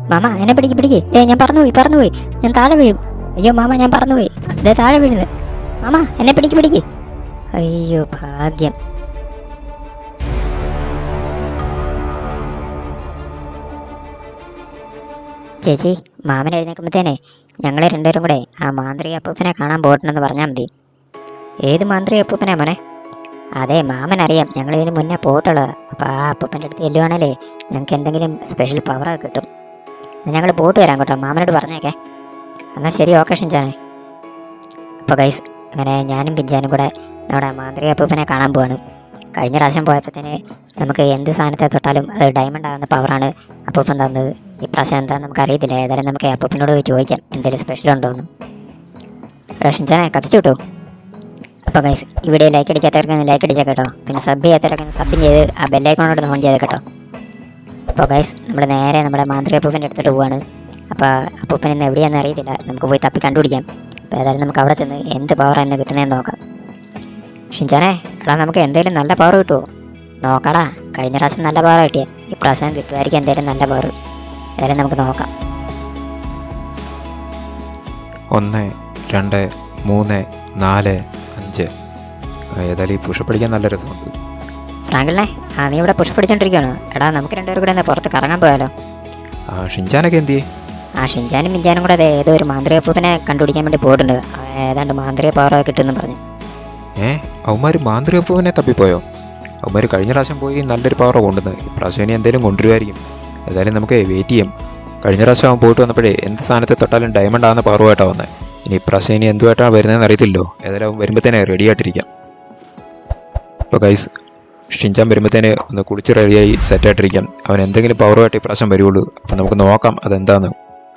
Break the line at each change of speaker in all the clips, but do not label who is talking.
Mama എന്നെ പിടിക്ക്. ഞാൻ പറന്നുപോയി. ഞാൻ താഴെ വീഴും. അയ്യോ മാമ, ഞാൻ പറന്നുപോയി. അതേ താഴെ വീഴുന്നത്. മാമ എന്നെ പിടിക്ക്. അയ്യോ ഭാഗ്യം. ചേച്ചി, മാമൻ എഴുന്നേൽക്കുമ്പോഴത്തേനെ ഞങ്ങൾ രണ്ടുപേരും കൂടെ ആ മാന്ത്രിക അപ്പൂപ്പനെ കാണാൻ പോയിട്ടുണ്ടെന്ന് പറഞ്ഞാൽ മതി. ഏത് മാന്ത്രിക അപ്പൂപ്പനാ മോനെ? അതെ, മാമൻ അറിയാം, ഞങ്ങൾ ഇതിന് മുന്നേ പോയിട്ടുള്ളത്. അപ്പോൾ ആ അപ്പൂപ്പൻ്റെ അടുത്ത് ചെല്ലുവാണല്ലേ ഞങ്ങൾക്ക് എന്തെങ്കിലും സ്പെഷ്യൽ പവറൊക്കെ കിട്ടും. ഞങ്ങൾ പോയിട്ട് വരാം കേട്ടോ, മാമനോട് പറഞ്ഞേക്കെ. എന്നാൽ ശരി, ഓക്കെ ഷിൻചാനെ. അപ്പോൾ ഗൈസ്, അങ്ങനെ ഞാനും പിഞ്ചാനും കൂടെ നമ്മുടെ മാന്ത്രിക അപ്പൂപ്പനെ കാണാൻ പോവാണ്. കഴിഞ്ഞ പ്രാവശ്യം പോയപ്പോഴത്തേന് നമുക്ക് എന്ത് സാധനത്തെ തൊട്ടാലും അത് ഡയമണ്ട് ആകുന്ന പവറാണ് അപ്പൂപ്പൻ തന്നത്. ഇപ്രാവശ്യം എന്താ നമുക്ക് അറിയത്തില്ല. ഏതായാലും നമുക്ക് അപ്പൂപ്പനോട് ചോദിക്കാം എന്തെങ്കിലും സ്പെഷ്യൽ ഉണ്ടോയെന്ന്. ഷിൻചാനെ കത്തിച്ചു കിട്ടുമോ? അപ്പോൾ ഗൈസ്, ഈ വീഡിയോ ലൈക്ക് അടിക്കാത്തവർക്ക് ലൈക്ക് അടിച്ചാൽ കേട്ടോ. പിന്നെ സബ് ചെയ്യാത്തവരൊക്കെ സബ് ചെയ്ത് ആ ബെല്ലൈക്കോണോട് ഫോൺ ചെയ്ത് കേട്ടോ. അപ്പോൾ ഗൈസ്, നമ്മൾ നേരെ നമ്മുടെ മാന്ത്രിക അപ്പൂപ്പൻ്റെ അടുത്തോട്ട് പോവാണ്. അപ്പോൾ അപ്പൂപ്പൻ ഇന്ന് എവിടെയാണെന്ന് അറിയത്തില്ല, നമുക്ക് പോയി തപ്പി കണ്ടുപിടിക്കാം. അപ്പോൾ ഏതായാലും നമുക്ക് അവിടെ ചെന്ന് എന്ത് പവറാണ് ഇന്ന് കിട്ടുന്നതെന്ന് നോക്കാം. ഷിൻചാനെ, എടാ നമുക്ക് എന്തെങ്കിലും നല്ല പവർ കിട്ടുമോ? നോക്കാടാ, കഴിഞ്ഞ പ്രാവശ്യം നല്ല പവർ കിട്ടിയത്, ഇപ്രാവശ്യം കിട്ടുമായിരിക്കും എന്തെങ്കിലും നല്ല പവർ. ഏതായാലും നമുക്ക് നോക്കാം.
1 2 3 4 5. ഏതായാലും ഈ പുഷപ്പ് അടിക്കാൻ നല്ല രസമുണ്ട്.
ഫ്രാങ്കിളിനെ, നീ ഇവിടെ പുഷപ്പ് അടിച്ചോണ്ടിരിക്കുകയാണോ? എടാ നമുക്ക് രണ്ടുപേരും കൂടെ പുറത്ത് കറങ്ങാൻ പോയാലോ?
ഷിൻചാനൊക്കെ എന്ത് ചെയ്യും?
ഷിൻചാനും മിഞ്ചാനും കൂടെ ഏതോ ഒരു മാന്ത്രിക അപ്പൂപ്പനെ കണ്ടുപിടിക്കാൻ വേണ്ടി പോയിട്ടുണ്ട്. ഏതാണ്ട് മാന്ത്രിക പവർ കിട്ടുമെന്ന് പറഞ്ഞു.
അവന്മാർ മാന്ത്രിക അപ്പൂപ്പനെ തപ്പിപ്പോയോ? അവന്മാർ കഴിഞ്ഞ പ്രാവശ്യം പോയി നല്ലൊരു പവർ കൊണ്ടുവന്നത്, ഇപ്രാവശ്യം ഇനി എന്തെങ്കിലും കൊണ്ടുവരുമായിരിക്കും. ഏതായാലും നമുക്ക് വെയിറ്റ് ചെയ്യാം. കഴിഞ്ഞ പ്രാവശ്യം അവൻ പോയിട്ട് വന്നപ്പോഴേ എന്ത് സ്ഥാനത്തെ തൊട്ടാലും ഡയമണ്ട് ആകുന്ന പവറുമായിട്ടാണ് വന്നത്. ഇനി ഇപ്രാവശ്യം ഇനി എന്തുമായിട്ടാണ് വരുന്നതെന്ന് അറിയത്തില്ലോ. ഏതായാലും അവൻ വരുമ്പോഴത്തേനെ റെഡി ആയിട്ടിരിക്കാം. അപ്പോൾ ഗൈസ്, ഷിൻചാൻ വരുമ്പോഴത്തേന് ഒന്ന് കുളിച്ച് റെഡിയായി സെറ്റായിട്ടിരിക്കാം. അവൻ എന്തെങ്കിലും പവറുമായിട്ട് ഇപ്രാവശ്യം വരുള്ളൂ. അപ്പം നമുക്ക് നോക്കാം അതെന്താന്ന്.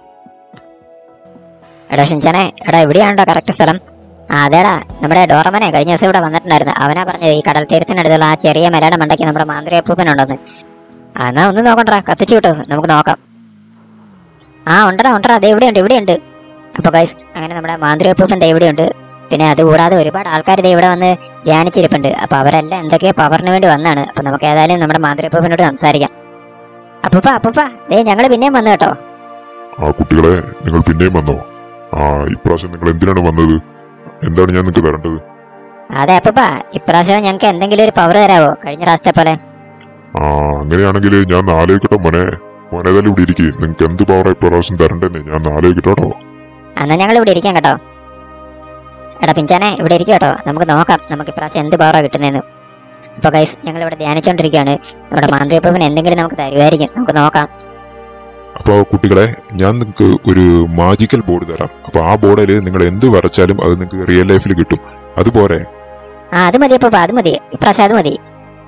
എടാ ഷിൻചാനെ, എവിടെയാണോ കറക്റ്റ് സ്ഥലം? അതേടാ, നമ്മുടെ ഡോറമനെ കഴിഞ്ഞ ദിവസം ഇവിടെ വന്നിട്ടുണ്ടായിരുന്നു. അവനാ പറഞ്ഞത് ഈ കടൽ തീരത്തിനടുത്തുള്ള ആ ചെറിയ മലയുടെ മണ്ടയ്ക്ക് നമ്മുടെ മാന്ത്രിക അപ്പൂപ്പനുണ്ടെന്ന്. എന്നാൽ ഒന്ന് നോക്കണ്ടാ, കത്തിച്ചു കിട്ടും, നമുക്ക് നോക്കാം. ഉണ്ടടാ, അതേ ഇവിടെയുണ്ട്. അപ്പോൾ ഗൈസ്, അങ്ങനെ നമ്മുടെ മാന്ത്രിക അപ്പൂപ്പൻ ഇവിടെയുണ്ട്. പിന്നെ അതുകൂടാതെ ഒരുപാട് ആൾക്കാർ ഇവിടെ വന്ന് ധ്യാനിച്ചിരിപ്പുണ്ട്. അപ്പോൾ അവരെല്ലാം എന്തൊക്കെയോ പവറിന് വേണ്ടി വന്നാണ്. അപ്പോൾ നമുക്ക് ഏതായാലും നമ്മുടെ മാന്ത്രിക അപ്പൂപ്പനോട് സംസാരിക്കാം. അപ്പൂപ്പ ഞങ്ങൾ പിന്നെയും വന്നു കേട്ടോ.
കുട്ടികളെ, നിങ്ങൾ പിന്നെയും വന്നോ? ഇപ്രാവശ്യം നിങ്ങൾ എന്തിനാണ് വന്നത്? എന്താണ് ഞാൻ നിങ്ങൾക്ക് തരേണ്ടത്?
അതെ അപ്പൂപ്പ, ഇപ്രാവശ്യം ഞങ്ങൾക്ക് എന്തെങ്കിലും ഒരു പവർ തരാവോ, കഴിഞ്ഞ പ്രാവശ്യത്തെ പോലെ?
അങ്ങനെയാണെങ്കിൽ ഞാൻ ആലോചിക്കട്ടോ മോനെ. മോനേതായാലും ഇവിടെ ഇരിക്കും. നിങ്ങൾക്ക് എന്ത് പവറാണ് ഇപ്രാവശ്യം തരണ്ടെന്ന് ഞാൻ ആലോചിക്കട്ടോ.
എന്നാ ഞങ്ങൾ ഇവിടെ ഇരിക്കാം കേട്ടോ. എടാ പിഞ്ചാനെ, ഇവിടെ ഇരിക്കും കേട്ടോ, നമുക്ക് നോക്കാം നമുക്ക് ഇപ്രാവശ്യം എന്ത് പവറാണ് കിട്ടുന്നതെന്ന്. അപ്പോൾ ഗൈസ്, ഞങ്ങൾ ഇവിടെ ധ്യാനിച്ചുകൊണ്ടിരിക്കുകയാണ്. നമ്മുടെ മാന്ത്രിക അപ്പൂപ്പൻ എന്തെങ്കിലും നമുക്ക് തരുമായിരിക്കും, നമുക്ക് നോക്കാം.
അപ്പോൾ കുട്ടികളെ, ഞാൻ നിങ്ങൾക്ക് ഒരു മാജിക്കൽ ബോർഡ് തരാം. അപ്പോൾ ആ ബോർഡിൽ നിങ്ങൾ എന്ത് വരച്ചാലും അത് നിങ്ങൾക്ക് റിയൽ ലൈഫിൽ കിട്ടും. അതുപോലെ
അത് മതി അപ്പൂപ്പ, അത് മതി, ഇപ്രാവശ്യം അത് മതി.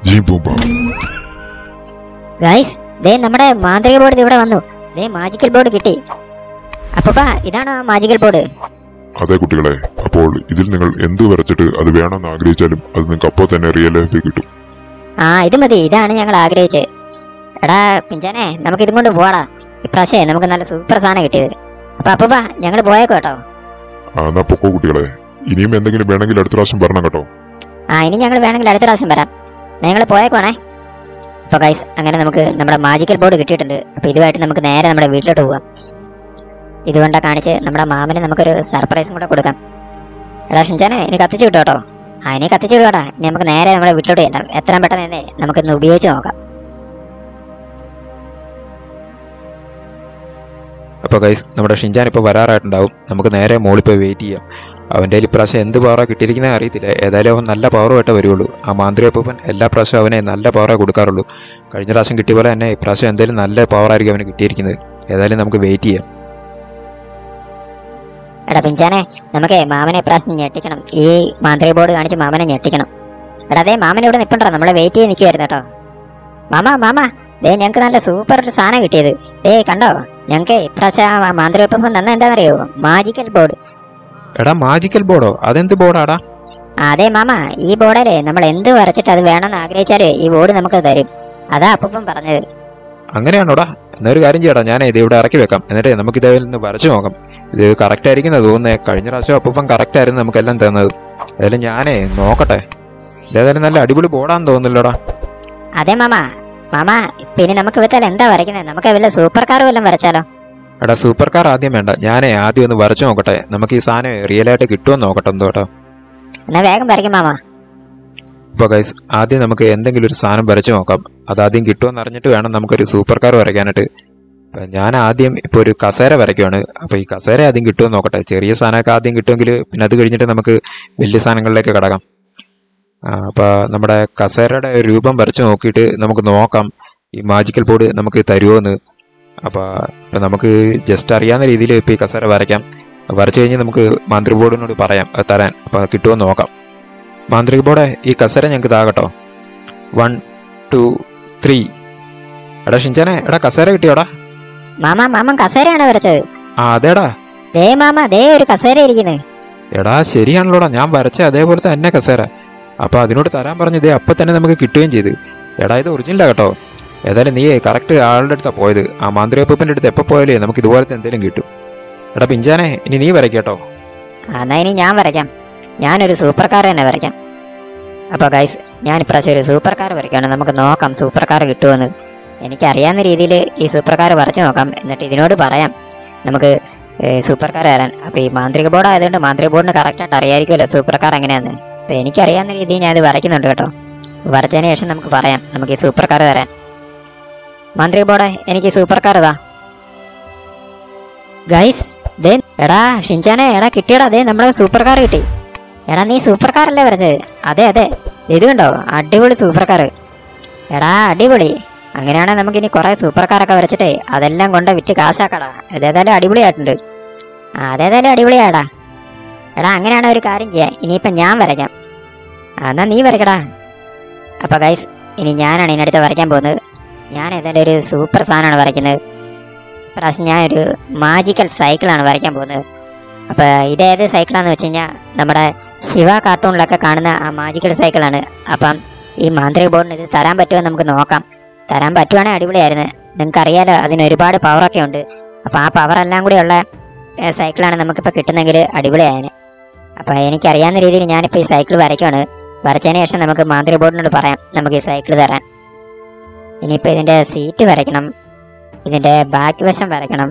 ഗൈസ്, നമ്മുടെ മാന്ത്രിക ബോർഡ് ഇവിടെ വന്നു. മാജിക്കൽ ബോർഡ് കിട്ടി. അപ്പൂപ്പ, ഇതാണോ മാജിക്കൽ ബോർഡ്?
അതെ കുട്ടികളെ, അപ്പോൾ ഇതിൽ നിങ്ങൾ എന്ത് വരച്ചിട്ട് അത് വേണമെന്ന് ആഗ്രഹിച്ചാലും അത് നിങ്ങൾക്ക് അപ്പോൾ തന്നെ റിയൽ ലൈഫിൽ കിട്ടും.
ഇത് മതി, ഇതാണ് ഞങ്ങൾ ആഗ്രഹിച്ചത്. എടാ പിഞ്ചാനെ, നമുക്ക് ഇതും കൊണ്ട് പോവാടാ. ഇപ്രാവശ്യം നമുക്ക് നല്ല സൂപ്പർ സാധനം കിട്ടിയത്. അപ്പൊ അപ്പൂപ്പ, ഞങ്ങൾ പോയേക്കോ കേട്ടോ.
എന്നാ പൊക്കോ കുട്ടികളെ. ഇനിയും എന്തെങ്കിലും വേണമെങ്കിൽ അടുത്ത പ്രാവശ്യം വരണം കേട്ടോ.
ഇനി ഞങ്ങൾ വേണമെങ്കിൽ അടുത്ത പ്രാവശ്യം വരാം. ഞങ്ങൾ പോയേക്കോണേ. അപ്പോൾ ഗൈസ്, അങ്ങനെ നമുക്ക് നമ്മുടെ മാജിക്കൽ ബോർഡ് കിട്ടിയിട്ടുണ്ട്. അപ്പോൾ ഇതുമായിട്ട് നമുക്ക് നേരെ നമ്മുടെ വീട്ടിലോട്ട് പോകാം. ഇതുകൊണ്ടാ കാണിച്ച് നമ്മുടെ മാമന് നമുക്കൊരു സർപ്രൈസും കൂടെ കൊടുക്കാം. എടാ ഷിൻചാനെ, ഇനി കത്തിച്ചു കിട്ടും കേട്ടോ. ഇനി കത്തിച്ചു വിടുവാടാ. ഇനി നമുക്ക് നേരെ നമ്മുടെ വീട്ടിലോട്ട് ചെല്ലാം. എത്രയും പെട്ടെന്ന് തന്നെ നമുക്കിന്ന് ഉപയോഗിച്ച് നോക്കാം.
അപ്പോൾ ഗൈസ്, നമ്മുടെ ഷിൻചാൻ ഇപ്പോൾ വരാറായിട്ടുണ്ടാവും. നമുക്ക് നേരെ മോളിൽ പോയി വെയിറ്റ് ചെയ്യാം. അവൻ്റെ ഇപ്രാവശ്യം എന്ത് പവറാണ് കിട്ടിയിരിക്കുന്നത് അറിയത്തില്ല. ഏതായാലും അവൻ നല്ല പവറുമായിട്ട് വരുള്ളൂ. ആ മാന്ത്രിക അപ്പൂപ്പൻ എല്ലാ പ്രാവശ്യവും അവനെ നല്ല പവറേ കൊടുക്കാറുള്ളൂ. കഴിഞ്ഞ പ്രാവശ്യം കിട്ടിയ പോലെ തന്നെ ഇപ്രാവശ്യം എന്തായാലും നല്ല പവറായിരിക്കും അവന് കിട്ടിയിരിക്കുന്നത്. ഏതായാലും നമുക്ക് വെയിറ്റ് ചെയ്യാം.
എടാ പിഞ്ചാനെ, നമുക്ക് മാമനെ ഇപ്രാവശ്യം ഞെട്ടിക്കണം. ഈ മാന്ത്രിക ബോർഡ് കാണിച്ച് മാമനെ ഞെട്ടിക്കണം. എടാ മാമൻ ഇവിടെ നിൽപ്പുണ്ടോ, നമ്മളെ വെയിറ്റ് ചെയ്ത് നിൽക്കുമായിരുന്നു കേട്ടോ. മാമ ഞങ്ങൾക്ക് നല്ല സൂപ്പർ ഒരു സാധനം കിട്ടിയത്. കണ്ടോ, ഞങ്ങൾക്ക് ഇപ്രാവശ്യം മാന്ത്രിക അപ്പൂപ്പൻ തന്ന എന്താണെന്നറിയോ? Magical board.
എടാ മാജിക്കൽ ബോർഡോ? അതെന്ത് ബോർഡാടാ?
അതെ മാമ, ഈ ബോർഡില് നമ്മൾ എന്ത് വരച്ചിട്ട് അത് വേണമെന്ന് ആഗ്രഹിച്ചാല് ഈ ബോർഡ് നമുക്ക് തരും. അതാ അപ്പൂപ്പൻ പറഞ്ഞത്.
അങ്ങനെയാണോടാ? എന്നൊരു കാര്യം ചെയ്യടാ, ഞാൻ ഇത് ഇവിടെ ഇറക്കി വെക്കാം. എന്നിട്ട് നമുക്ക് ഇതേപോലെ ഒന്ന് വരച്ചു നോക്കാം. ഇത് കറക്റ്റ് ആയിരിക്കുന്നത് തോന്നുന്നേ. കഴിഞ്ഞ പ്രാവശ്യം അപ്പൂപ്പൻ കറക്റ്റ് ആയിരുന്നു നമുക്കെല്ലാം തന്നത്. ഏതായാലും ഞാനേ നോക്കട്ടെ. ഇതേതായാലും നല്ല അടിപൊളി ബോർഡാന്ന് തോന്നുന്നില്ലോടാ.
അതെ മാമ, മാമ പിന്നെ നമുക്ക് വിത്താൽ എന്താ വരയ്ക്കുന്നത്? നമുക്ക് വല്ല സൂപ്പർ കാർ വല്ലതും വരച്ചാലോ?
എടാ സൂപ്പർ കാർ ആദ്യം വേണ്ട, ഞാനേ ആദ്യം ഒന്ന് വരച്ചു നോക്കട്ടെ. നമുക്ക് ഈ സാധനം റിയലായിട്ട് കിട്ടുമെന്ന് നോക്കട്ടെ എന്തോ കേട്ടോ.
എന്നാ വേഗം വരയ്ക്കും മാമ.
അപ്പോൾ ഗൈസ് ആദ്യം നമുക്ക് എന്തെങ്കിലും ഒരു സാധനം വരച്ചു നോക്കാം. അതാദ്യം കിട്ടുമെന്ന് അറിഞ്ഞിട്ട് വേണം നമുക്കൊരു സൂപ്പർ കാർ വരയ്ക്കാനായിട്ട്. ഞാൻ ആദ്യം ഇപ്പോൾ ഒരു കസേര വരയ്ക്കുവാണ്. അപ്പോൾ ഈ കസേര ആദ്യം കിട്ടുമെന്ന് നോക്കട്ടെ. ചെറിയ സാധനമൊക്കെ ആദ്യം കിട്ടുമെങ്കിൽ പിന്നെ അത് കഴിഞ്ഞിട്ട് നമുക്ക് വലിയ സാധനങ്ങളിലേക്ക് കടക്കാം. അപ്പോൾ നമ്മുടെ കസേരയുടെ രൂപം വരച്ച് നോക്കിയിട്ട് നമുക്ക് നോക്കാം ഈ മാജിക്കൽ ബോർഡ് നമുക്ക് തരുമോയെന്ന്. അപ്പോൾ ഇപ്പം നമുക്ക് ജസ്റ്റ് അറിയാവുന്ന രീതിയിൽ ഇപ്പോൾ ഈ കസേര വരയ്ക്കാം. വരച്ചു കഴിഞ്ഞ് നമുക്ക് മാന്ത്രിക ബോർഡിനോട് പറയാം അത് തരാൻ. അപ്പോൾ കിട്ടുമെന്ന് നോക്കാം. മാന്ത്രിക ബോർഡ് ഈ കസേര ഞങ്ങൾക്ക് താകട്ടോ. 1 2 3. എടാ ഷിൻചാനെ, എടാ കസേര കിട്ടിയോടാ?
മാമൻ കസേരയാണ് വരച്ചത്.
അതേടാ.
ദേ മാമ, ദേ ഒരു കസേര ഇരിക്കുന്നത്.
എടാ ശരിയാണല്ലോടാ, ഞാൻ വരച്ച അതേപോലത്തെ തന്നെ കസേര. അപ്പോൾ അതിനോട് തരാൻ പറഞ്ഞു. ഇതേ അപ്പം തന്നെ നമുക്ക് കിട്ടുകയും ചെയ്ത്. എടാ ഇത് ഒറിജിനലാ കേട്ടോ. ഏതായാലും നീ കറക്റ്റ് ആളുടെ അടുത്താണ് പോയത്. ആ മാന്ത്രിക അപ്പൂപ്പൻ്റെ അടുത്ത് എപ്പോൾ പോയാലേ നമുക്ക് ഇതുപോലത്തെ എന്തെങ്കിലും കിട്ടും. എടാ പിഞ്ചാനെ, ഇനി നീ വരയ്ക്കട്ടോ.
എന്നാ ഇനി ഞാൻ വരയ്ക്കാം. ഞാനൊരു സൂപ്പർ കാർ തന്നെ വരയ്ക്കാം. അപ്പോൾ ഗൈസ് ഞാൻ ഇപ്രാവശ്യം ഒരു സൂപ്പർ കാർ വരയ്ക്കുകയാണ്. നമുക്ക് നോക്കാം സൂപ്പർ കാർ കിട്ടുമെന്ന്. എനിക്കറിയാവുന്ന രീതിയിൽ ഈ സൂപ്പർ കാർ വരച്ചു നോക്കാം. എന്നിട്ട് ഇതിനോട് പറയാം നമുക്ക് സൂപ്പർ കാർ തരാൻ. അപ്പോൾ ഈ മാന്ത്രിക ബോർഡ് ആയതുകൊണ്ട് മാന്ത്രിക ബോർഡിന് കറക്റ്റായിട്ട് അറിയാമായിരിക്കുമല്ലോ സൂപ്പർ കാർ എങ്ങനെയാണെന്ന്. അപ്പോൾ എനിക്കറിയാവുന്ന രീതിയിൽ ഞാൻ ഇത് വരയ്ക്കുന്നുണ്ട് കേട്ടോ. വരച്ചതിന് ശേഷം നമുക്ക് പറയാം നമുക്ക് ഈ സൂപ്പർ കാർ തരാൻ. മാന്ത്രിക ബോർഡ് എനിക്ക് സൂപ്പർ കാർ ഇതാ. ഗൈസ് ദേ, എടാ ഷിൻചാനെ, എടാ കിട്ടിയടാ, ദേ നമ്മളെ സൂപ്പർ കാർ കിട്ടി. എടാ നീ സൂപ്പർ കാറല്ലേ വരച്ചത്? അതെ അതെ, ഇത് കണ്ടോ, അടിപൊളി സൂപ്പർ കാർ. എടാ അടിപൊളി. അങ്ങനെയാണെങ്കിൽ നമുക്കിനി കുറേ സൂപ്പർ കാറൊക്കെ വരച്ചിട്ടേ അതെല്ലാം കൊണ്ട് വിറ്റ് കാശാക്കടാ. ഇതേതായാലും അടിപൊളിയായിട്ടുണ്ട്. അതേതായാലും അടിപൊളിയാടാ. എടാ അങ്ങനെയാണ് ഒരു കാര്യം ചെയ്യാം, ഇനിയിപ്പം ഞാൻ വരയ്ക്കാം. എന്നാൽ നീ വരയ്ക്കടാ. അപ്പോൾ ഗൈസ് ഇനി ഞാനാണ് ഇതിനടുത്ത് വരയ്ക്കാൻ പോകുന്നത്. ഞാൻ ഏതായാലും ഒരു സൂപ്പർ സാധനമാണ് വരയ്ക്കുന്നത്. പ്രാവശ്യം ഞാനൊരു മാജിക്കൽ സൈക്കിളാണ് വരയ്ക്കാൻ പോകുന്നത്. അപ്പോൾ ഇതേത് സൈക്കിളാണെന്ന് വെച്ച് കഴിഞ്ഞാൽ നമ്മുടെ ശിവ കാർട്ടൂണിലൊക്കെ കാണുന്ന ആ മാജിക്കൽ സൈക്കിളാണ്. അപ്പം ഈ മാന്ത്രിക ബോർഡിന് ഇത് തരാൻ പറ്റുമോ നമുക്ക് നോക്കാം. തരാൻ പറ്റുവാണെങ്കിൽ അടിപൊളിയായിരുന്നു. നിങ്ങൾക്കറിയാലോ അതിന് ഒരുപാട് പവറൊക്കെ ഉണ്ട്. അപ്പോൾ ആ പവറെല്ലാം കൂടിയുള്ള സൈക്കിളാണ് നമുക്കിപ്പോൾ കിട്ടുന്നെങ്കിൽ അടിപൊളിയായതിന്. അപ്പോൾ എനിക്കറിയാവുന്ന രീതിയിൽ ഞാനിപ്പോൾ ഈ സൈക്കിൾ വരയ്ക്കുവാണ്. വരച്ചതിന് ശേഷം നമുക്ക് മാന്ത്രിക ബോർഡിനോട് പറയാം നമുക്ക് ഈ സൈക്കിൾ തരാൻ. ഇനിയിപ്പോൾ ഇതിൻ്റെ സീറ്റ് വരയ്ക്കണം, ഇതിൻ്റെ ബാക്ക് വശം വരയ്ക്കണം,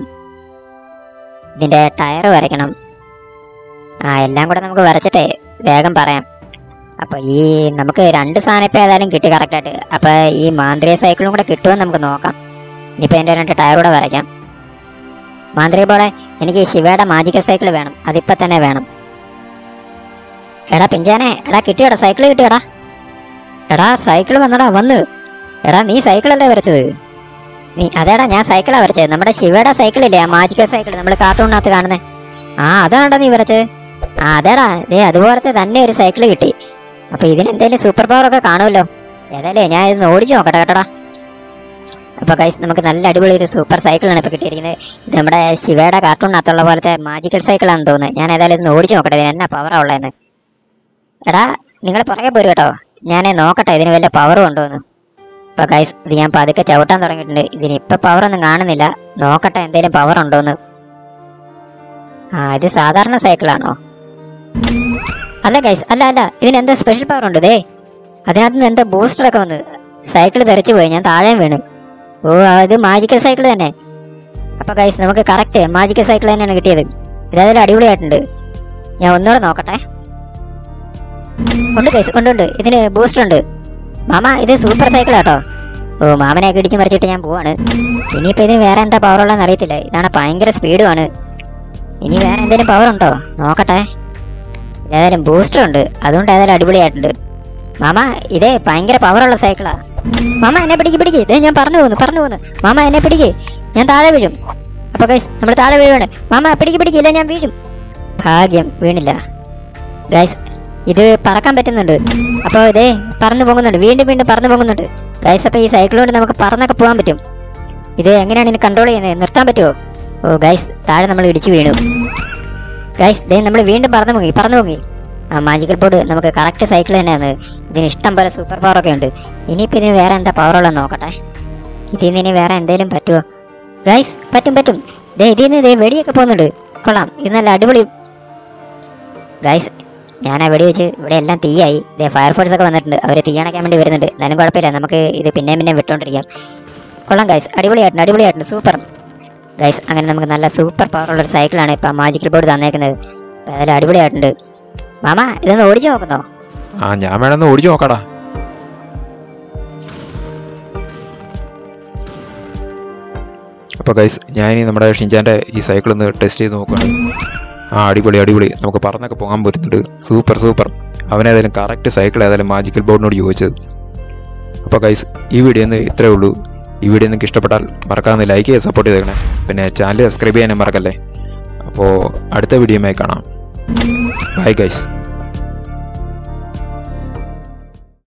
ഇതിൻ്റെ ടയർ വരയ്ക്കണം. എല്ലാം കൂടെ നമുക്ക് വരച്ചിട്ടേ വേഗം പറയാം. അപ്പോൾ ഈ നമുക്ക് 2 സാധനം ഇപ്പോൾ ഏതായാലും കിട്ടി കറക്റ്റായിട്ട്. അപ്പോൾ ഈ മാന്ത്രിക സൈക്കിളും കൂടെ കിട്ടുമെന്ന് നമുക്ക് നോക്കാം. ഇനിയിപ്പോൾ എൻ്റെ 2 ടയർ കൂടെ വരയ്ക്കാം. മാന്ത്രിക ബോർഡ് എനിക്ക് ശിവയുടെ മാജിക്കൽ സൈക്കിൾ വേണം, അതിപ്പോൾ തന്നെ വേണം. എടാ പിഞ്ചാനെ, എടാ കിട്ടിയോടാ, സൈക്കിൾ കിട്ടിയോടാ. എടാ സൈക്കിൾ വന്നടാ, വന്ന്. എടാ നീ സൈക്കിളല്ലേ വരച്ചത്? അതേടാ ഞാൻ സൈക്കിളാണ് വരച്ചത്. നമ്മുടെ ശിവയുടെ സൈക്കിളില്ലേ, ആ മാജിക്കൽ സൈക്കിൾ നമ്മൾ കാർട്ടൂണിനകത്ത് കാണുന്നത്. അതാണോ നീ വരച്ചത്? അതേടാ, അതുപോലത്തെ തന്നെ ഒരു സൈക്കിൾ കിട്ടി. അപ്പോൾ ഇതിനെന്തെങ്കിലും സൂപ്പർ പവറൊക്കെ കാണുമല്ലോ. ഏതായാലും ഞാൻ ഇതൊന്ന് ഓടിച്ചു നോക്കട്ടെ കേട്ടോടാ. അപ്പോൾ ഗൈസ് നമുക്ക് നല്ല അടിപൊളി ഒരു സൂപ്പർ സൈക്കിളാണ് ഇപ്പോൾ കിട്ടിയിരിക്കുന്നത്. ഇത് നമ്മുടെ ശിവയുടെ കാർട്ടൂണിനകത്തുള്ള പോലത്തെ മാജിക്കൽ സൈക്കിളാണെന്ന് തോന്നുന്നത്. ഞാൻ ഏതായാലും ഇതൊന്ന് ഓടിച്ചു നോക്കട്ടെ ഇതിന് എന്നാ പവറാണ് ഉള്ളതെന്ന്. എടാ നിങ്ങൾ പുറകെ പോരും കേട്ടോ, ഞാൻ നോക്കട്ടെ ഇതിന് വല്ല പവറും ഉണ്ടോ എന്ന്. അപ്പോൾ ഗൈസ് ഇത് ഞാൻ പതുക്കെ ചവിട്ടാൻ തുടങ്ങിയിട്ടുണ്ട്. ഇതിന് ഇപ്പോൾ പവറൊന്നും കാണുന്നില്ല, നോക്കട്ടെ എന്തെങ്കിലും പവർ ഉണ്ടോയെന്ന്. ഇത് സാധാരണ സൈക്കിളാണോ? അല്ല ഗൈസ്, അല്ല ഇതിനെന്താ സ്പെഷ്യൽ പവർ ഉണ്ട്. അതിനകത്ത് നിന്ന് എന്താ ബൂസ്റ്ററൊക്കെ വന്ന് സൈക്കിൾ തെറിച്ചു പോയി, ഞാൻ താഴെ വീണു. ഇത് മാജിക്കൽ സൈക്കിൾ തന്നെ. അപ്പോൾ ഗൈസ് നമുക്ക് കറക്റ്റ് മാജിക്കൽ സൈക്കിൾ തന്നെയാണ് കിട്ടിയത്. ഇതേതായാലും അടിപൊളിയായിട്ടുണ്ട്. ഞാൻ ഒന്നുകൂടെ നോക്കട്ടെ. ഉണ്ട് ഗൈസ്, ഉണ്ട്, ഇതിന് ബൂസ്റ്റർ ഉണ്ട്. മാമ ഇത് സൂപ്പർ സൈക്കിൾ കേട്ടോ. മാമനെയൊക്കെ ഇടിച്ചു മറിച്ചിട്ട് ഞാൻ പോവാണ്. ഇനിയിപ്പോൾ ഇതിന് വേറെ എന്താ പവർ ഉള്ളതെന്ന് അറിയത്തില്ല. ഇതാണ് ഭയങ്കര സ്പീഡുമാണ്. ഇനി വേറെ എന്തെങ്കിലും പവർ ഉണ്ടോ നോക്കട്ടെ. ഏതായാലും ബൂസ്റ്റർ ഉണ്ട്, അതുകൊണ്ട് ഏതായാലും അടിപൊളിയായിട്ടുണ്ട്. മാമ ഇതേ ഭയങ്കര പവറുള്ള സൈക്കിളാ. മാമ എന്നെ പിടിക്ക്. ഇതേ ഞാൻ പറന്നു പോകുന്നു. മാമ എന്നെ പിടിക്ക്, ഞാൻ താഴെ വീഴും. അപ്പോൾ ഗൈസ് നമ്മൾ താഴെ വീഴുവാണ്. മാമ പിടിക്ക്, ഇല്ല ഞാൻ വീഴും. ഭാഗ്യം വീണില്ല. ഗൈസ് ഇത് പറക്കാൻ പറ്റുന്നുണ്ട്. അപ്പോൾ ഇതേ പറന്നു പോകുന്നുണ്ട്, വീണ്ടും പറന്നു പോകുന്നുണ്ട്. ഗൈസ് അപ്പോൾ ഈ സൈക്കിൾ കൊണ്ട് നമുക്ക് പറന്നൊക്കെ പോകാൻ പറ്റും. ഇത് എങ്ങനെയാണ് ഇതിന് കൺട്രോൾ ചെയ്യുന്നത്, നിർത്താൻ പറ്റുമോ? ഗൈസ് താഴെ നമ്മൾ ഇടിച്ചു വീണു. ഗൈസ് നമ്മൾ വീണ്ടും പറന്നു പോയി. ആ മാജിക്കൽ ബോർഡ് നമുക്ക് കറക്റ്റ് സൈക്കിൾ തന്നെയാണ്. ഇതിന് ഇഷ്ടം പോലെ സൂപ്പർ പവറൊക്കെ ഉണ്ട്. ഇനിയിപ്പോൾ ഇതിന് വേറെ എന്താ പവറുള്ളതെന്ന് നോക്കട്ടെ. ഇതിൽ നിന്ന് വേറെ എന്തെങ്കിലും പറ്റുമോ? ഗൈസ് പറ്റും. ഇതിൽ നിന്ന് വെടിയൊക്കെ പോകുന്നുണ്ട്. കൊള്ളാം, ഇത് നല്ല അടിപൊളി. ഗൈസ് ഞാൻ ആ വെടി വെച്ച് ഇവിടെ എല്ലാം തീയായി. ഇതേ ഫയർഫോഴ്സ് ഒക്കെ വന്നിട്ടുണ്ട്. അവർ തീ അണയ്ക്കാൻ വേണ്ടി വരുന്നുണ്ട്. എന്നാലും കുഴപ്പമില്ല, നമുക്ക് ഇത് പിന്നെയും വിട്ടുകൊണ്ടിരിക്കാം. കൊള്ളാം ഗൈസ്, അടിപൊളിയായിട്ടുണ്ട്, സൂപ്പർ ഗൈസ്. അങ്ങനെ നമുക്ക് നല്ല സൂപ്പർ പവറുള്ളൊരു സൈക്കിളാണ് ഇപ്പം മാജിക്കൽ ബോർഡ് തന്നേക്കുന്നത്. അപ്പോൾ അതെല്ലാം അടിപൊളിയായിട്ടുണ്ട്. മാമ ഇതൊന്ന് ഓടിച്ചു നോക്കുന്നോ?
ഞാൻ വേണമെന്ന് ഓടിച്ചു നോക്കാടാ. അപ്പോൾ ഗൈസ്, ഞാനിനി നമ്മുടെ ഷിൻചാൻ്റെ ഈ സൈക്കിൾ ഒന്ന് ടെസ്റ്റ് ചെയ്ത് നോക്കുകയാണ്. അടിപൊളി, നമുക്ക് പറന്നൊക്കെ പോകാൻ പറ്റുന്നുണ്ട്. സൂപ്പർ. അവനേതായാലും കറക്റ്റ് സൈക്കിൾ ഏതായാലും മാജിക്കൽ ബോർഡിനോട് ചോദിച്ചത്. അപ്പോൾ ഗൈസ്, ഈ വീഡിയോ ഇത്രയേ ഉള്ളൂ. ഈ വീഡിയോ നിങ്ങൾക്ക് ഇഷ്ടപ്പെട്ടാൽ മറക്കാതെ ലൈക്ക് ചെയ്ത് സപ്പോർട്ട് ചെയ്തേക്കണേ. പിന്നെ ചാനൽ സബ്സ്ക്രൈബ് ചെയ്യാനും മറക്കല്ലേ. അപ്പോൾ അടുത്ത വീഡിയോയുമായി കാണാം. Bye guys.